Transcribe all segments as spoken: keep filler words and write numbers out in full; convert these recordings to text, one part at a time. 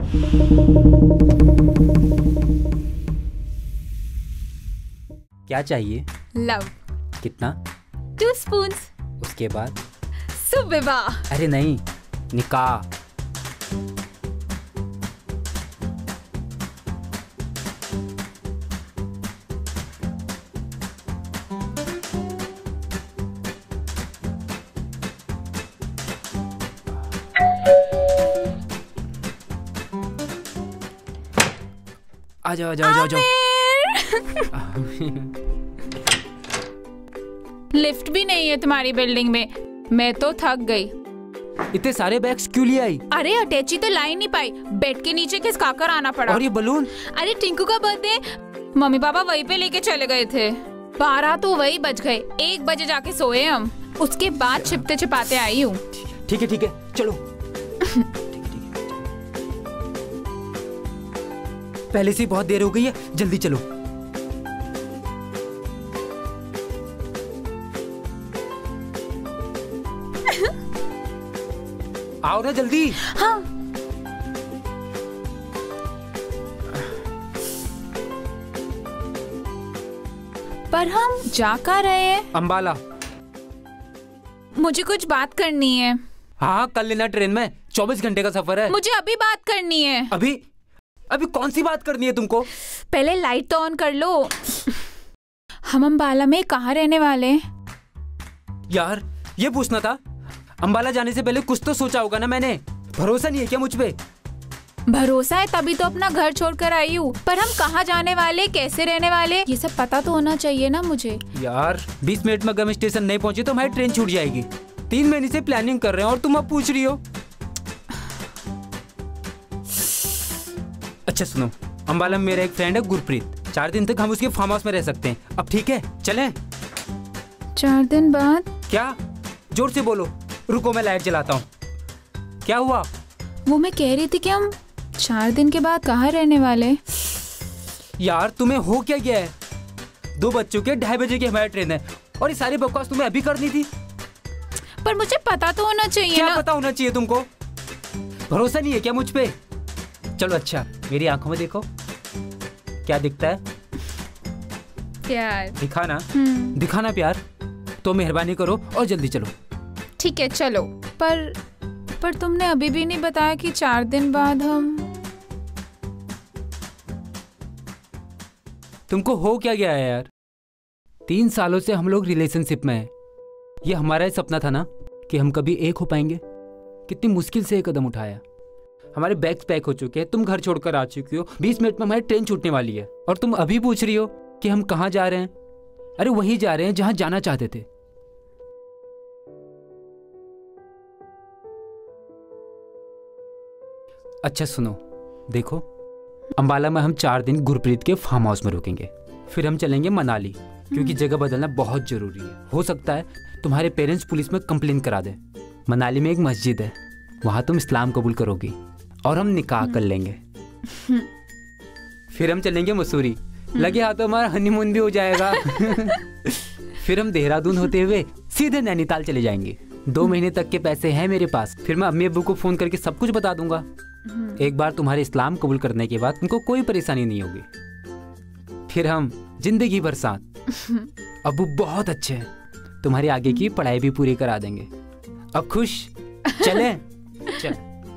क्या चाहिए? लव। कितना? Two spoons. उसके बाद? सुविवाह। अरे नहीं, निकाह। आ जाओ, जाओ, जाओ, जाओ। लिफ्ट भी नहीं है तुम्हारी बिल्डिंग में। मैं तो थक गई। इतने सारे बैग्स क्यों ले आई? अरे अटैची तो ला ही नहीं पाई, बेड के नीचे खिसका कर आना पड़ा। और ये बलून? अरे टिंकू का बर्थडे, मम्मी पापा वहीं पे लेके चले गए थे। बारह तो वही बज गए, एक बजे जाके सोए हम। उसके बाद छिपते छिपाते आई हूँ। ठीक है ठीक है, चलो। पहले से बहुत देर हो गई है, जल्दी चलो। आओ ना जल्दी। हाँ। पर हम जा कहाँ रहे हैं? अंबाला। मुझे कुछ बात करनी है। हाँ, कल लेना ट्रेन में, चौबीस घंटे का सफर है। मुझे अभी बात करनी है। अभी? अभी कौन सी बात करनी है तुमको? पहले लाइट तो ऑन कर लो। हम अंबाला में कहाँ रहने वाले? यार, ये पूछना था। अंबाला जाने से पहले कुछ तो सोचा होगा ना मैंने। भरोसा नहीं है क्या मुझ पे? भरोसा है तभी तो अपना घर छोड़कर आई हूँ। पर हम कहाँ जाने वाले, कैसे रहने वाले, ये सब पता तो होना चाहिए ना मुझे। यार, बीस मिनट में अगर हम स्टेशन नहीं पहुंचे तो हमारी ट्रेन छूट जाएगी। तीन महीने से प्लानिंग कर रहे हैं और तुम अब पूछ रही हो। अच्छा सुनो, अंबाला में मेरा एक फ्रेंड है गुरप्रीत। चार दिन तक हम उसके फार्म हाउस में रह सकते हैं। अब ठीक है, चलें? चार दिन बाद? क्या? जोर से बोलो। रुको, मैं लाइट जलाता हूँ। क्या हुआ? वो मैं कह रही थी कि हम चार दिन के बाद कहाँ रहने वाले? यार, तुम्हें हो क्या गया है? दो बच्चों के ढाई बजे की हमारी ट्रेन है और ये सारी बकवास तुम्हें अभी करनी थी। पर मुझे पता तो होना चाहिए क्या ना? पता होना चाहिए तुमको? भरोसा नहीं है क्या मुझ पे? चलो अच्छा, मेरी आंखों में देखो। क्या दिखता है? प्यार। दिखाना, दिखाना प्यार। तो मेहरबानी करो और जल्दी चलो। ठीक है चलो। पर पर तुमने अभी भी नहीं बताया कि चार दिन बाद हम। तुमको हो क्या गया है यार? तीन सालों से हम लोग रिलेशनशिप में हैं। ये हमारा ही सपना था ना कि हम कभी एक हो पाएंगे। कितनी मुश्किल से ये कदम उठाया। हमारे बैग्स पैक हो चुके हैं, तुम घर छोड़कर आ चुकी हो, बीस मिनट में हमारी ट्रेन छूटने वाली है और तुम अभी पूछ रही हो कि हम कहाँ जा रहे हैं। अरे वहीं जा रहे हैं जहां जाना चाहते थे। अच्छा सुनो, देखो, अंबाला में हम चार दिन गुरप्रीत के फार्म हाउस में रुकेंगे। फिर हम चलेंगे मनाली, क्योंकि जगह बदलना बहुत जरूरी है। हो सकता है तुम्हारे पेरेंट्स पुलिस में कंप्लेन करा दे। मनाली में एक मस्जिद है, वहां तुम इस्लाम कबूल करोगी और हम निकाह कर लेंगे। फिर हम चलेंगे मसूरी, लगे हाथों हमारा हनीमून भी हो जाएगा। फिर हम देहरादून होते हुए सीधे नैनीताल चले जाएंगे। दो महीने तक के पैसे हैं मेरे पास। फिर मैं अम्मी अब्बू को फोन करके सब कुछ बता दूंगा। एक बार तुम्हारे इस्लाम कबूल करने के बाद उनको कोई परेशानी नहीं होगी। फिर हम जिंदगी भर साथ। अब्बू बहुत अच्छे हैं, तुम्हारी आगे की पढ़ाई भी पूरी करा देंगे। अब खुश? चले? चल।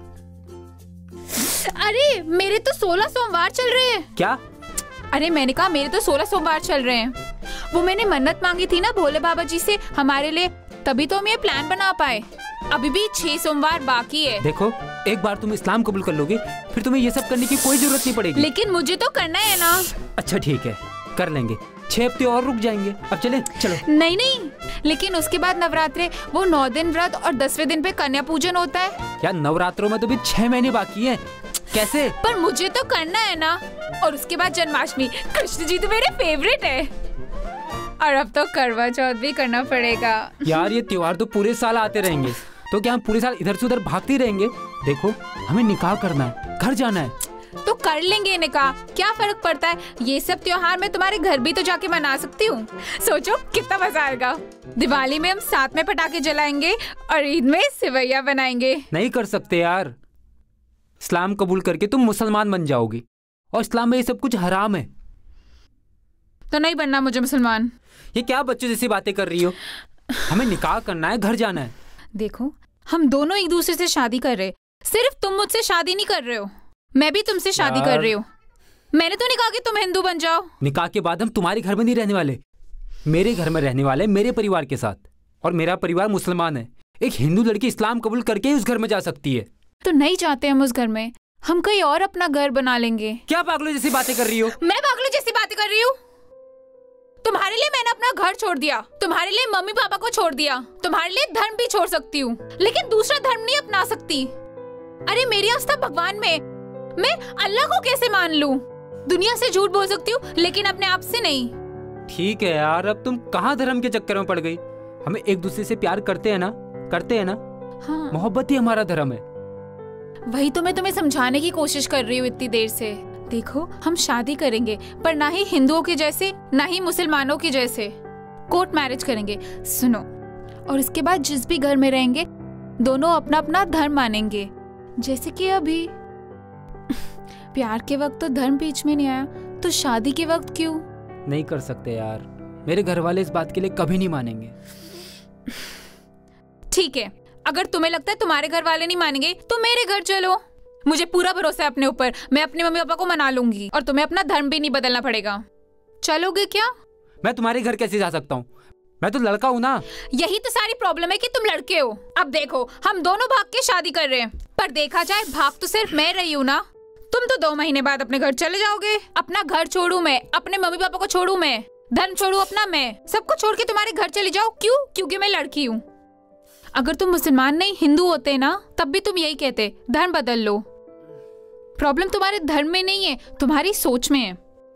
अरे मेरे तो सोलह सोमवार चल रहे हैं। क्या? अरे मैंने कहा मेरे तो सोलह सोमवार चल रहे हैं। वो मैंने मन्नत मांगी थी ना भोले बाबा जी से हमारे लिए, तभी तो हम ये प्लान बना पाए। अभी भी छह सोमवार बाकी है। देखो, एक बार तुम इस्लाम कबूल कर लोगे फिर तुम्हें ये सब करने की कोई जरूरत नहीं पड़ेगी। लेकिन मुझे तो करना है ना। अच्छा ठीक है, कर लेंगे। छह हफ्ते और रुक जाएंगे। अब चले? चलो। नहीं नहीं, लेकिन उसके बाद नवरात्रे, वो नौ दिन व्रत और दसवें दिन पे कन्या पूजन होता है। यार नवरात्रों में तो भी छह महीने बाकी है। कैसे? पर मुझे तो करना है ना। और उसके बाद जन्माष्टमी। कृष्ण जी तो मेरे फेवरेट है। और अब तो करवा चौथ भी करना पड़ेगा। यार ये त्योहार तो पूरे साल आते रहेंगे, तो क्या हम पूरे साल इधर से उधर भागते रहेंगे? देखो, हमें निकाह करना है, घर जाना है। तो कर लेंगे निकाह, क्या फर्क पड़ता है? ये सब त्योहार मैं तुम्हारे घर भी तो जाके मना सकती हूँ। सोचो कितना मजा आएगा। दिवाली में हम साथ में पटाखे जलाएंगे और ईद में सेवैया बनाएंगे। नहीं कर सकते यार, इस्लाम कबूल करके तुम मुसलमान बन जाओगी, और इस्लाम में ये सब कुछ हराम है। तो नहीं बनना मुझे मुसलमान। ये क्या बच्चों जैसी बातें कर रही हो? हमें निकाह करना है, घर जाना है। देखो हम दोनों एक दूसरे से शादी कर रहे, सिर्फ तुम मुझसे शादी नहीं कर रहे हो, मैं भी तुमसे शादी कर रही हूँ। मैंने तो नहीं कहा कि तुम हिंदू बन जाओ। निकाह के बाद हम तुम्हारे घर में नहीं रहने वाले, मेरे घर में रहने वाले, मेरे परिवार के साथ। और मेरा परिवार मुसलमान है। एक हिंदू लड़की इस्लाम कबूल करके ही उस घर में जा सकती है। तो नहीं चाहते हम उस घर में, हम कहीं और अपना घर बना लेंगे। क्या पागलों जैसी बातें कर रही हो? मैं पागलों जैसी बातें कर रही हूँ? तुम्हारे लिए मैंने अपना घर छोड़ दिया, तुम्हारे लिए मम्मी पापा को छोड़ दिया, तुम्हारे लिए धर्म भी छोड़ सकती हूँ, लेकिन दूसरा धर्म नहीं अपना सकती। अरे मेरी आस्था भगवान में, मैं अल्लाह को कैसे मान लूं? दुनिया से झूठ बोल सकती हूँ लेकिन अपने आप से नहीं। ठीक है यार, अब तुम कहाँ धर्म के चक्कर में पड़ गई? हमें एक दूसरे से प्यार करते हैं ना, करते हैं ना? हाँ। मोहब्बत ही हमारा धर्म है। वही तो मैं तुम्हें समझाने की कोशिश कर रही हूँ इतनी देर से। देखो हम शादी करेंगे, पर ना ही हिंदुओं के जैसे ना ही मुसलमानों के जैसे, कोर्ट मैरिज करेंगे। सुनो, और इसके बाद जिस भी घर में रहेंगे दोनों अपना अपना धर्म मानेंगे। जैसे कि अभी प्यार के वक्त तो धर्म बीच में नहीं आया, तो शादी के वक्त क्यों? नहीं कर सकते यार, मेरे घर वाले इस बात के लिए कभी नहीं मानेंगे। ठीक है, अगर तुम्हें लगता है तुम्हारे घर वाले नहीं मानेंगे तो मेरे घर चलो। मुझे पूरा भरोसा है अपने ऊपर, मैं अपने मम्मी पापा को मना लूंगी और तुम्हें अपना धर्म भी नहीं बदलना पड़ेगा। चलोगे क्या? मैं तुम्हारे घर कैसे जा सकता हूँ? मैं तो लड़का हूँ ना। यही तो सारी प्रॉब्लम है कि तुम लड़के हो। अब देखो हम दोनों भाग के शादी कर रहे हैं, पर देखा जाए भाग तो सिर्फ मैं रही हूँ ना। तुम तो दो महीने बाद अपने घर चले जाओगे। अपना घर छोड़ू मैं, अपने मम्मी पापा को छोड़ू मैं, धर्म छोड़ू अपना मैं, सबको छोड़ के तुम्हारे घर चली जाओ। क्यों? क्योंकि मैं लड़की हूँ। अगर तुम मुसलमान नहीं हिंदू होते ना, तब भी तुम यही कहते धर्म बदल लो। प्रॉब्लम तुम्हारे धर्म में नहीं है, तुम्हारी सोच में है।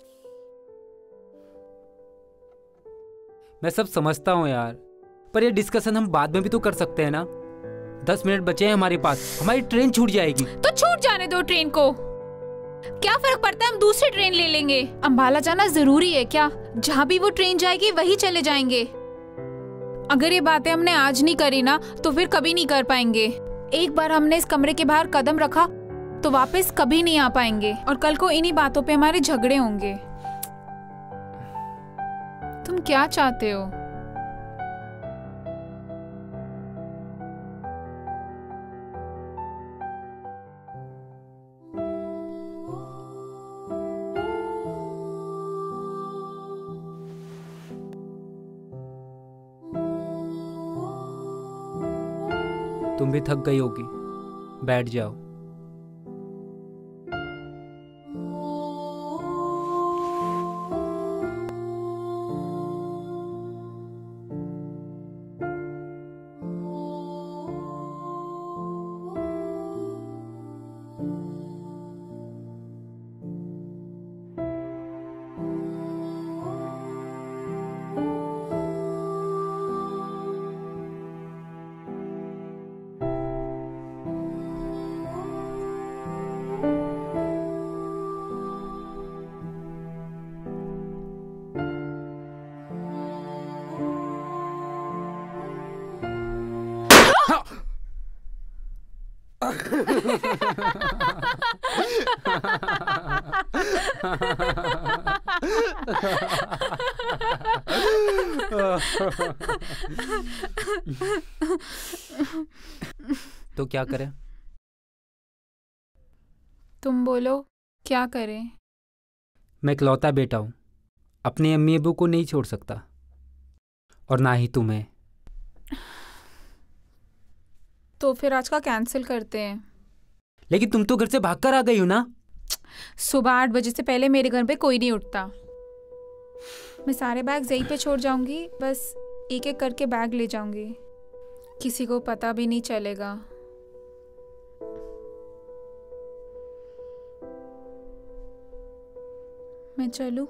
मैं सब समझता हूँ यार, पर ये डिस्कशन हम बाद में भी तो कर सकते हैं ना। दस मिनट बचे हैं हमारे पास, हमारी ट्रेन छूट जाएगी। तो छूट जाने दो ट्रेन को, क्या फर्क पड़ता है, हम दूसरी ट्रेन ले लेंगे। अंबाला जाना जरूरी है क्या? जहाँ भी वो ट्रेन जाएगी वही चले जाएंगे। अगर ये बातें हमने आज नहीं करी ना तो फिर कभी नहीं कर पाएंगे। एक बार हमने इस कमरे के बाहर कदम रखा तो वापस कभी नहीं आ पाएंगे, और कल को इन्हीं बातों पे हमारे झगड़े होंगे। तुम क्या चाहते हो? तुम भी थक गई होगी, बैठ जाओ। तो क्या करें? तुम बोलो क्या करें? मैं इकलौता बेटा हूँ, अपने अम्मी अबू को नहीं छोड़ सकता, और ना ही तुम्हें। तो फिर आज का कैंसिल करते हैं। लेकिन तुम तो घर से भागकर आ गई हो ना। सुबह आठ बजे से पहले मेरे घर पे कोई नहीं उठता। मैं सारे बैग यहीं पे छोड़ जाऊंगी, बस एक एक करके बैग ले जाऊंगी, किसी को पता भी नहीं चलेगा। मैं चलूं?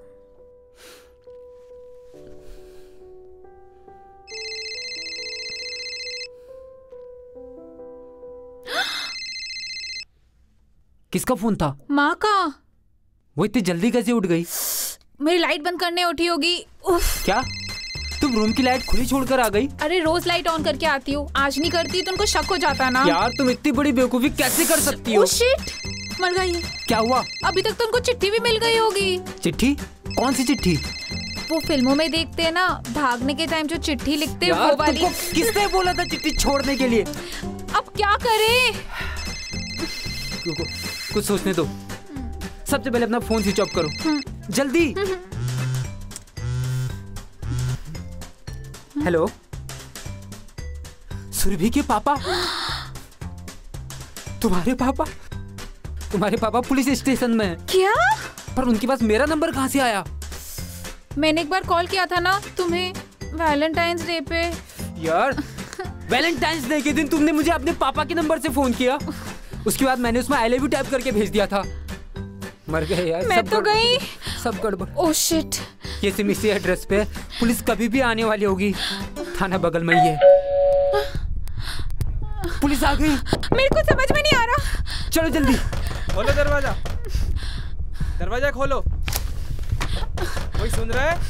किसका फोन था? माँ का। वो इतनी जल्दी कैसे उठ गई? मेरी लाइट बंद करने उठी होगी। उफ। क्या? तू तुम रूम की लाइट खुली छोड़कर आ गई? अरे रोज लाइट ऑन करके आती हूँ, आज नहीं करती तो उनको शक हो जाता ना। यार तुम इतनी बड़ी बेवकूफी कैसे कर सकती हो? ओह शिट, मर गई। क्या हुआ? अभी तक तो उनको चिट्ठी भी मिल गई होगी। चिट्ठी? कौन सी चिट्ठी? वो फिल्मों में देखते हैं ना, भागने के टाइम जो चिट्ठी लिखते हैं वो वाली। किसने बोला था चिट्ठी छोड़ने के लिए? अब क्या करे? कुछ सोचने दो। सबसे पहले अपना फोन स्विच ऑफ करो, जल्दी। हेलो, सुरभि के पापा? तुम्हारे पापा? तुम्हारे पापा पुलिस स्टेशन में हैं। क्या? पर उनके पास मेरा नंबर कहाँ से आया? मैंने एक बार कॉल किया था ना तुम्हें वैलेंटाइंस डे पे। यार वैलेंटाइंस डे के दिन तुमने मुझे अपने पापा के नंबर से फोन किया, उसके बाद मैंने उसमें आई लव यू टाइप करके भेज दिया था। मर गए यार। मैं तो गई। सब गड़बड़। Oh shit. ये सिम इसी एड्रेस पे पुलिस कभी भी आने वाली होगी, थाना बगल में ही है। पुलिस आ गई। मेरे को समझ में नहीं आ रहा। चलो जल्दी। खोलो दरवाजा, दरवाजा खोलो। कोई सुन रहा है?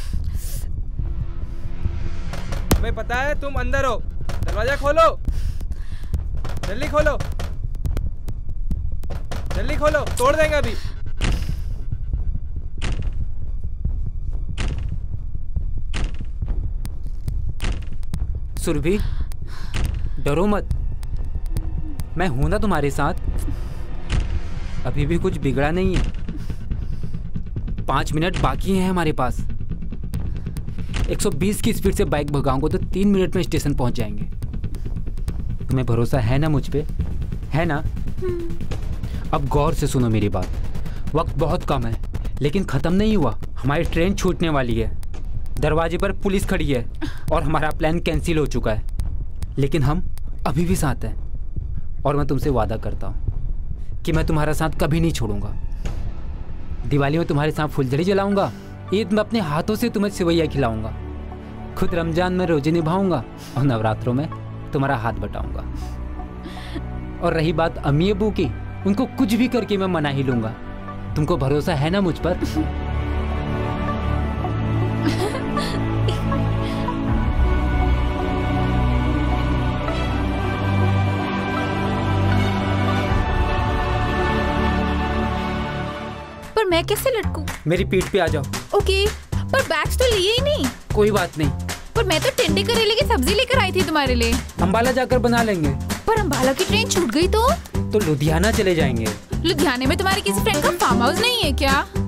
हमें पता है तुम अंदर हो, दरवाजा खोलो, जल्दी खोलो, जल्दी खोलो, तोड़ देंगे अभी। सुरभि, डरो मत, मैं हूं ना तुम्हारे साथ। अभी भी कुछ बिगड़ा नहीं है। पांच मिनट बाकी हैं हमारे पास। एक सौ बीस की स्पीड से बाइक भगाऊंगा तो तीन मिनट में स्टेशन पहुंच जाएंगे। तुम्हें भरोसा है ना मुझ पे? है ना? अब गौर से सुनो मेरी बात। वक्त बहुत कम है, लेकिन खत्म नहीं हुआ। हमारी ट्रेन छूटने वाली है, दरवाजे पर पुलिस खड़ी है और हमारा प्लान कैंसिल हो चुका है, लेकिन हम अभी भी साथ हैं। और मैं तुमसे वादा करता हूँ कि मैं तुम्हारा साथ कभी नहीं छोड़ूंगा। दिवाली में तुम्हारे साथ फुलझड़ी जलाऊंगा, ईद में अपने हाथों से तुम्हें सेवैया खिलाऊंगा, खुद रमजान में रोजे निभाऊंगा और नवरात्रों में तुम्हारा हाथ बटाऊंगा। और रही बात अम्मी अबू की, उनको कुछ भी करके मैं मना ही लूंगा। तुमको भरोसा है ना मुझ पर? पर मैं कैसे लटकूं? मेरी पीठ पे आ जाओ। ओके, पर बैग्स तो लिए ही नहीं। कोई बात नहीं। पर मैं तो टिंडे करेले की सब्जी लेकर आई थी तुम्हारे लिए। अंबाला जाकर बना लेंगे। पर अंबाला की ट्रेन छूट गई तो? तो लुधियाना चले जाएंगे। लुधियाने में तुम्हारे किसी फ्रेंड का फार्म हाउस नहीं है क्या?